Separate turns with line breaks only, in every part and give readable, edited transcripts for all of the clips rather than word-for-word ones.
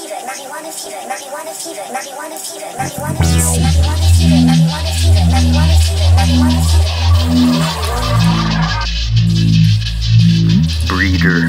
Breeder.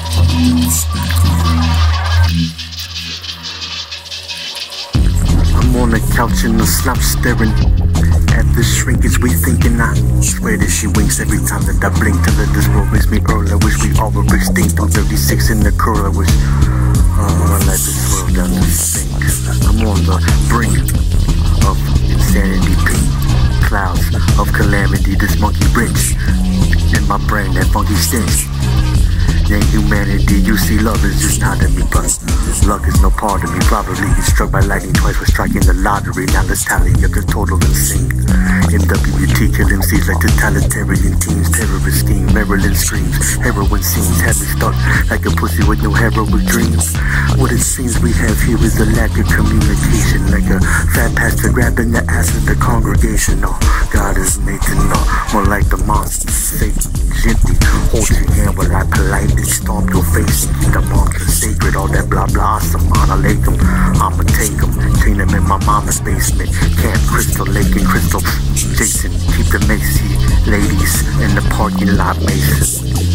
I'm on the couch in the slump staring at the shrinkage we thinking. I swear that she winks every time that I blink. Till that this world makes me early. I wish we all were extinct. I'm 36 in the curl. I wish I let this world down to sink. I'm on the brink of insanity, pink clouds of calamity. This monkey wrench in my brain, that funky stench. Yeah, humanity, you see love is just not in me, but luck is no part of me. Probably struck by lightning twice for striking the lottery. Now let's tally up the total and sing. MWT kill MCs like totalitarian teams. Terrorist scheme, Maryland screams. Heroin scenes have me stuck like a pussy with no heroic dreams. What it seems we have here is a lack of communication, like a fat pastor grabbing the ass of the congregation. Oh, God is Nathan, no, more like the monster Satan. Gently hold your hand while I politely stomp your face and keep the mantra sacred. All that blah blah, Assalamu alaikum. I'ma take them, chain them in my mama's basement. Camp Crystal Lake and Crystal Jason. Keep the Macy ladies in the parking lot, Mason.